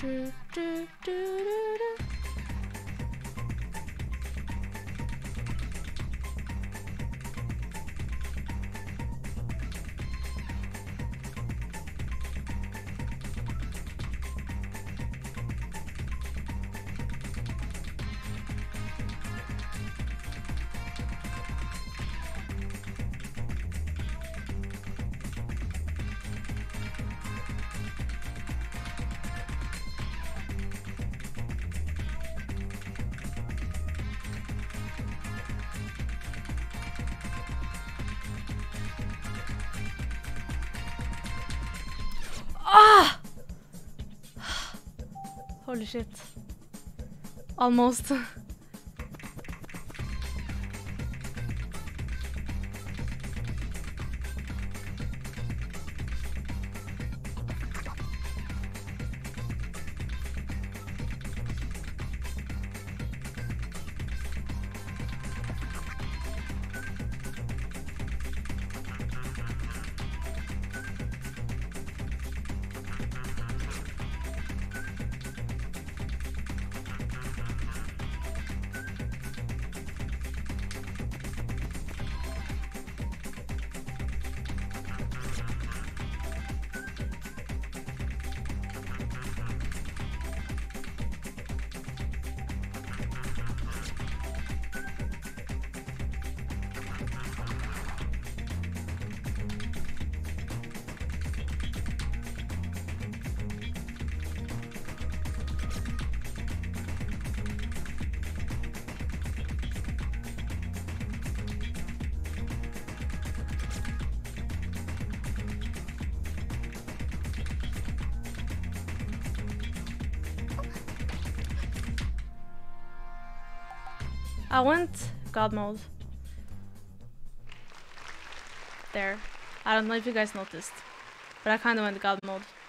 Do, do, do, do, do. Ah! Holy shit. Almost. I went God mode. There. I don't know if you guys noticed, but I kind of went God mode.